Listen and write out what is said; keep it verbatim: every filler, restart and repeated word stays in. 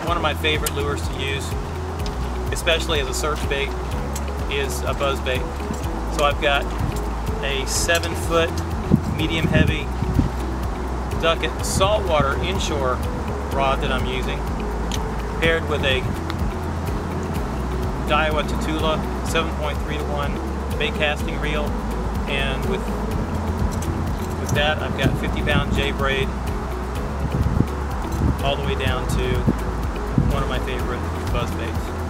one of my favorite lures to use, especially as a search bait, is a buzz bait. So I've got a seven foot medium heavy ducket saltwater inshore rod that I'm using, paired with a Daiwa Tatula seven point three to one bait casting reel, and with with that I've got fifty pound J braid all the way down to one of my favorite buzz baits.